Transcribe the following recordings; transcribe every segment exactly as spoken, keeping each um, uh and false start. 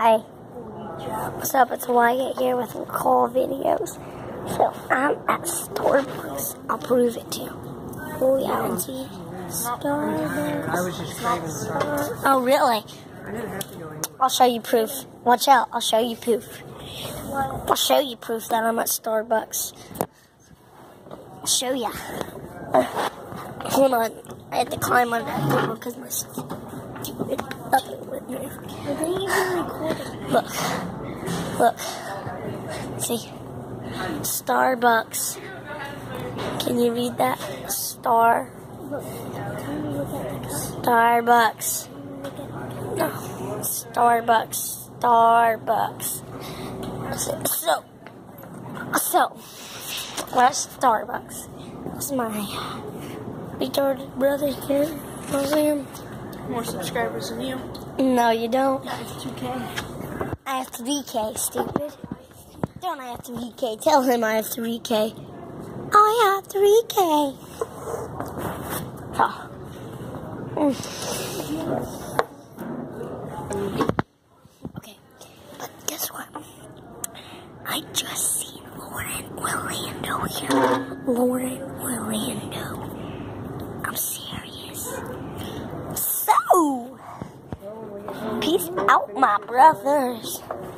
Hi. What's up? It's Wyatt here with some cool videos. So I'm at Starbucks. I'll prove it to you. Oh yeah, see Starbucks. I was just craving Starbucks. Oh really? I didn't have to go anywhere. I'll show you proof. Watch out. I'll show you proof. I'll show you proof that I'm at Starbucks. I'll show ya. Hold on. I had to climb on that table because my stupid puppet went there. Look. Look. See? Starbucks. Can you read that? Star. Starbucks. No. Starbucks. Starbucks. So. So. Where's Starbucks? That's my retarded brother here. William. More subscribers than you. No, you don't. I have two K. I have three K, stupid. Don't I have three K? Tell him I have three K. I have three K. Oh. Mm. Okay, but guess what? I just seen Lauren Orlando here. Lauren Orlando. I'm serious. So, peace out, my brothers.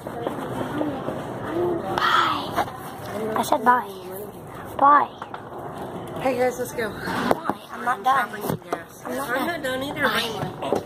Bye. I said bye. Bye. Hey guys, let's go. Bye. I'm not done. I'm I'm not I'm done. not done either. Bye.